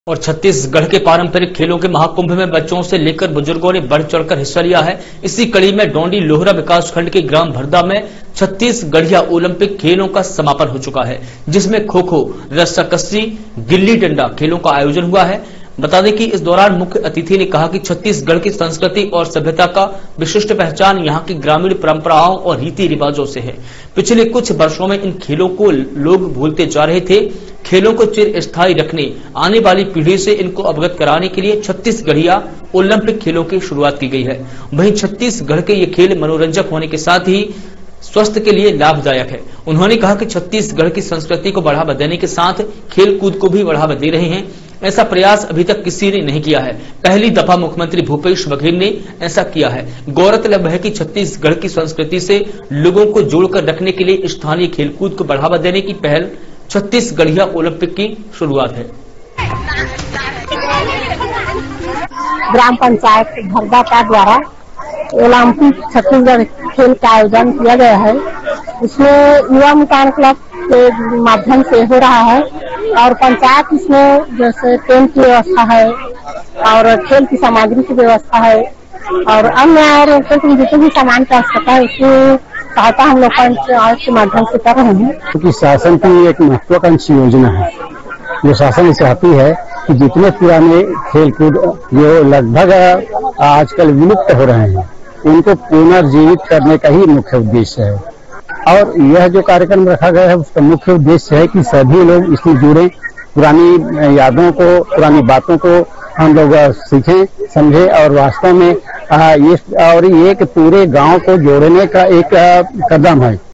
और छत्तीसगढ़ के पारंपरिक खेलों के महाकुंभ में बच्चों से लेकर बुजुर्गों ने बढ़ चढ़कर हिस्सा लिया है। इसी कड़ी में डोंडी लोहरा विकासखंड के ग्राम भरदा में छत्तीसगढ़िया ओलंपिक खेलों का समापन हो चुका है, जिसमें खो खो, रस्साकसी, गिल्ली डंडा खेलों का आयोजन हुआ है। बता दें कि इस दौरान मुख्य अतिथि ने कहा कि छत्तीसगढ़ की संस्कृति और सभ्यता का विशिष्ट पहचान यहाँ की ग्रामीण परंपराओं और रीति रिवाजों से है। पिछले कुछ वर्षों में इन खेलों को लोग भूलते जा रहे थे। खेलों को चिरस्थायी रखने, आने वाली पीढ़ी से इनको अवगत कराने के लिए छत्तीसगढ़िया ओलंपिक खेलों की शुरुआत की गई है। वहीं छत्तीसगढ़ के ये खेल मनोरंजक होने के साथ ही स्वास्थ्य के लिए लाभदायक है। उन्होंने कहा कि छत्तीसगढ़ की संस्कृति को बढ़ावा देने के साथ खेल कूद को भी बढ़ावा दे रहे हैं। ऐसा प्रयास अभी तक किसी ने नहीं किया है। पहली दफा मुख्यमंत्री भूपेश बघेल ने ऐसा किया है। गौरतलब है कि छत्तीसगढ़ की संस्कृति से लोगों को जोड़कर रखने के लिए स्थानीय खेलकूद को बढ़ावा देने की पहल छत्तीसगढ़िया ओलंपिक की शुरुआत है। ग्राम पंचायत भरदा का द्वारा ओलंपिक छत्तीसगढ़ खेल का आयोजन किया गया है। इसमें युवा मुकान क्लब के माध्यम से हो रहा है और पंचायत इसमें जैसे टेंट की व्यवस्था है और खेल की सामग्री की व्यवस्था है और अन्य और जितने भी सामान की आवश्यकता है उसकी सहायता हम लोग पंचायत के माध्यम से कर रहे हैं। क्योंकि शासन की एक महत्वाकांक्षी योजना है, जो शासन चाहती है कि जितने पुराने खेलकूद जो लगभग आजकल विलुप्त हो रहे हैं उनको पुनर्जीवित करने का ही मुख्य उद्देश्य है। और यह जो कार्यक्रम रखा गया है उसका मुख्य उद्देश्य है कि सभी लोग इसमें जुड़े, पुरानी यादों को, पुरानी बातों को हम लोग सीखें, समझें और वास्तव में ये एक पूरे गांव को जोड़ने का एक कदम है।